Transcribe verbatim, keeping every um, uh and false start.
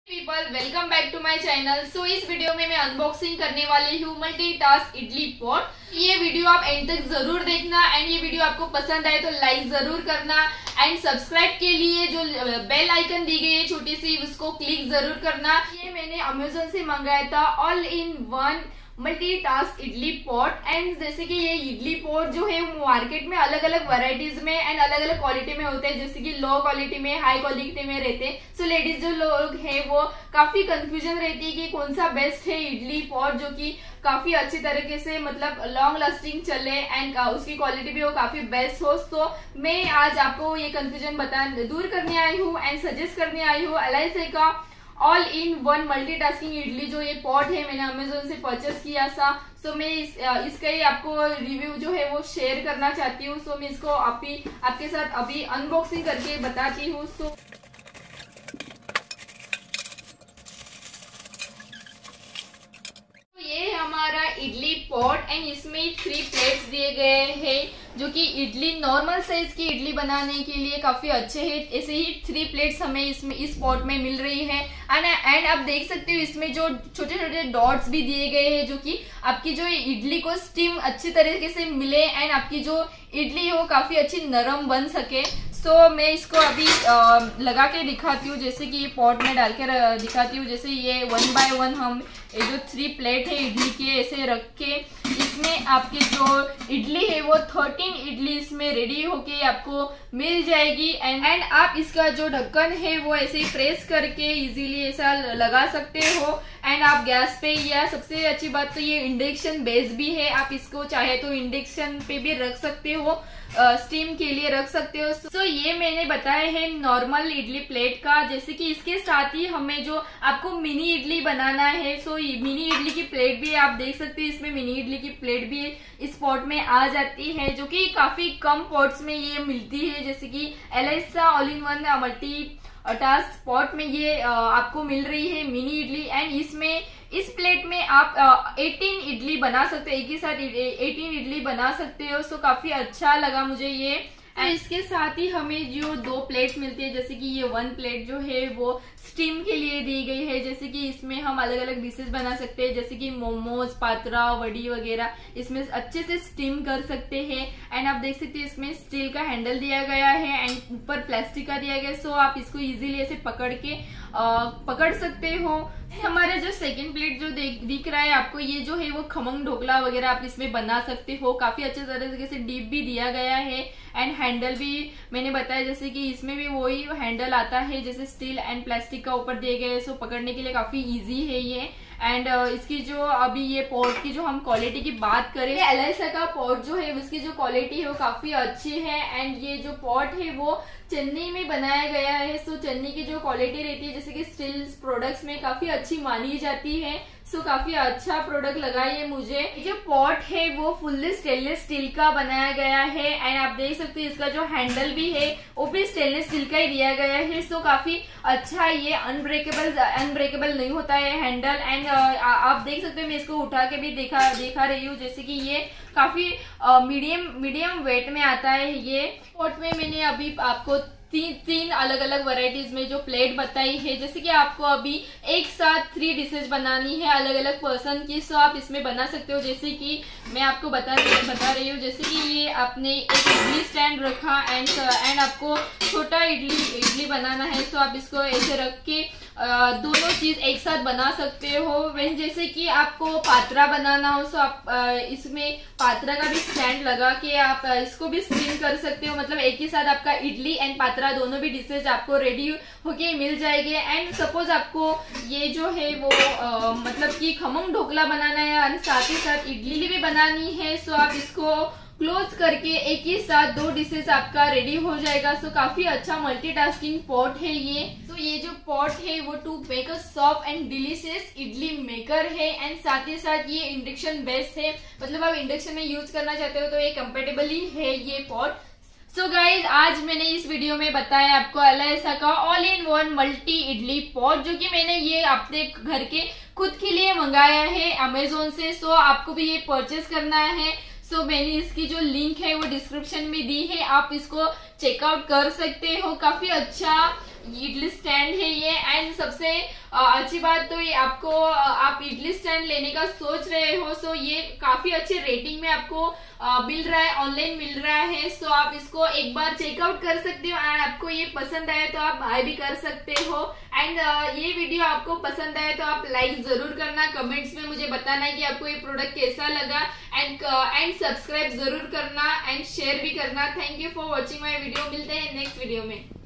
People welcome back to my channel. So इस video में मैं अनबॉक्सिंग करने वाली हूँ मल्टीटास्क इडली पॉट। ये वीडियो आप एंड तक जरूर देखना एंड ये वीडियो आपको पसंद आए तो लाइक जरूर करना एंड सब्सक्राइब के लिए जो बेल आइकन दी गई है छोटी सी उसको क्लिक जरूर करना। ये मैंने अमेजोन से मंगाया था all in one multitask idli pot. And जैसे कि ये इडली पॉट जो है वो मार्केट में अलग अलग वैरायटीज में एंड अलग अलग क्वालिटी में होते हैं, जैसे कि लो क्वालिटी में हाई क्वालिटी में रहते हैं। सो लेडीज जो लोग हैं वो काफी कंफ्यूजन रहती है कि कौन सा बेस्ट है इडली पॉट जो कि काफी अच्छी तरीके से मतलब लॉन्ग लास्टिंग चले एंड उसकी क्वालिटी भी वो काफी बेस्ट हो। तो मैं आज आपको ये कंफ्यूजन बता दूर करने आई हूँ एंड सजेस्ट करने आई हूँ एलआईसी का all in one multitasking idli जो ये पॉट है मैंने अमेजोन से परचेस किया था। सो मैं इस, इसका ही आपको रिव्यू जो है वो शेयर करना चाहती हूँ। सो मैं इसको अभी आपके साथ अभी अनबॉक्सिंग करके बताती हूँ। सो ये हमारा इडली पॉट एंड इसमें थ्री प्लेट्स दिए गए हैं जो कि इडली नॉर्मल साइज की इडली बनाने के लिए काफी अच्छे हैं। ऐसे ही थ्री प्लेट्स हमें इसमें इस पॉट में मिल रही है एंड एंड आप देख सकते हो इसमें जो छोटे छोटे डॉट्स भी दिए गए हैं जो कि आपकी जो इडली को स्टीम अच्छी तरीके से मिले एंड आपकी जो इडली है वो काफी अच्छी नरम बन सके। सो so, मैं इसको अभी आ, लगा के दिखाती हूँ, जैसे कि ये पॉट में डाल के दिखाती हूँ। जैसे ये वन बाय वन हम ये जो थ्री प्लेट है इडली के ऐसे रख के इसमें आपकी जो इडली है वो थर्टीन इडली इसमें रेडी होके आपको मिल जाएगी। एंड एंड आप इसका जो ढक्कन है वो ऐसे प्रेस करके इजीली ऐसा लगा सकते हो एंड आप गैस पे, या सबसे अच्छी बात तो ये इंडक्शन बेस भी है, आप इसको चाहे तो इंडक्शन पे भी रख सकते हो, स्टीम के लिए रख सकते हो। सो so, ये मैंने बताया है नॉर्मल इडली प्लेट का। जैसे कि इसके साथ ही हमें जो आपको मिनी इडली बनाना है, सो so, मिनी इडली की प्लेट भी आप देख सकते हो, इसमें मिनी इडली की प्लेट भी इस पॉट में आ जाती है जो कि काफी कम पॉट्स में ये मिलती है। जैसे कि LIC all in one multitask pot में ये आपको मिल रही है मिनी इडली एंड इसमें इस प्लेट में आप अठारह इडली बना सकते हो, एक ही साथ अठारह इडली बना सकते हो। सो काफी अच्छा लगा मुझे ये। तो इसके साथ ही हमें जो दो प्लेट मिलती है, जैसे कि ये वन प्लेट जो है वो स्टीम के लिए दी गई है। जैसे कि इसमें हम अलग अलग डिशेस बना सकते हैं, जैसे कि मोमोज, पात्रा, वड़ी वगैरह इसमें अच्छे से स्टीम कर सकते हैं। एंड आप देख सकते हैं इसमें स्टील का हैंडल दिया गया है एंड ऊपर प्लास्टिक का दिया गया है। सो आप इसको इजीली ऐसे पकड़ के आ, पकड़ सकते हो। हमारा जो सेकंड प्लेट जो दिख रहा है आपको, ये जो है वो खमंग ढोकला वगैरह आप इसमें बना सकते हो। काफी अच्छे तरीके से डीप भी दिया गया है एंड हैंडल भी मैंने बताया जैसे कि इसमें भी वही हैंडल आता है जैसे स्टील एंड प्लास्टिक का ऊपर दिए गए। सो पकड़ने के लिए काफी इजी है ये। एंड uh, इसकी जो अभी ये पॉट की जो हम क्वालिटी की बात करें, एलआईसी का पॉट जो है उसकी जो क्वालिटी है वो काफी अच्छी है एंड ये जो पॉट है वो चेन्नई में बनाया गया है। सो चेन्नई की जो क्वालिटी रहती है जैसे कि स्टील प्रोडक्ट्स में काफी अच्छी मानी जाती है। सो काफी अच्छा प्रोडक्ट लगा ये मुझे। ये जो पॉट है वो फुल्ली स्टेनलेस स्टील का बनाया गया है एंड आप देख सकते हैं इसका जो हैंडल भी है वो भी स्टेनलेस स्टील का ही दिया गया है। सो काफी अच्छा, ये अनब्रेकेबल अनब्रेकेबल नहीं होता है हैंडल। एंड आप देख सकते हो मैं इसको उठा के भी देखा देखा रही हूँ, जैसे कि ये काफी मीडियम मीडियम वेट में आता है। ये पॉट में मैंने अभी आपको तीन तीन अलग अलग वैरायटीज में जो प्लेट बताई है, जैसे कि आपको अभी एक साथ थ्री डिशेज बनानी है अलग अलग पर्सन की, सो आप इसमें बना सकते हो। जैसे कि मैं आपको बता बता रही हूँ, जैसे कि ये आपने एक इडली स्टैंड रखा एंड एंड आपको छोटा इडली इडली बनाना है, सो आप इसको ऐसे रख के आ, दोनों चीज एक साथ बना सकते हो। वैसे जैसे कि आपको पात्रा बनाना हो सो आप आ, इसमें पात्रा का भी स्टैंड लगा के आप इसको भी स्टीम कर सकते हो। मतलब एक ही साथ आपका इडली एंड पात्रा दोनों भी डिशेज आपको रेडी होके मिल जाएंगे। एंड सपोज आपको ये जो है वो आ, मतलब कि खमंग ढोकला बनाना है और साथ ही साथ इडली भी बनानी है, सो आप इसको क्लोज करके एक ही साथ दो डिशेस आपका रेडी हो जाएगा। सो काफी अच्छा मल्टीटास्किंग पॉट है ये। सो ये जो पॉट है वो to make a soft and delicious idli maker है एंड साथ ही साथ ये इंडक्शन बेस्ड है, मतलब आप इंडक्शन में यूज करना चाहते हो तो ये कंपेटेबली है ये पॉट। सो so गाइज, आज मैंने इस वीडियो में बताया आपको एलआईसी का all in one multi idli pot जो कि मैंने ये अपने घर के खुद के लिए मंगाया है अमेजोन से। सो so, आपको भी ये परचेस करना है। सो so, मैंने इसकी जो लिंक है वो डिस्क्रिप्शन में दी है, आप इसको चेकआउट कर सकते हो। काफी अच्छा इडली स्टैंड है ये। एंड सबसे अच्छी बात तो ये आपको आप इडली स्टैंड लेने का सोच रहे हो, सो ये काफी अच्छे रेटिंग में आपको मिल रहा है, ऑनलाइन मिल रहा है। सो आप इसको एक बार चेकआउट कर सकते हो एंड आपको ये पसंद आए तो आप बाय भी कर सकते हो। एंड ये वीडियो आपको पसंद आए तो आप लाइक जरूर करना, कमेंट्स में मुझे बताना कि आपको ये प्रोडक्ट कैसा लगा। एंड एंड सब्सक्राइब जरूर करना एंड शेयर भी करना। Thank you for watching my video. मिलते हैं नेक्स्ट वीडियो में।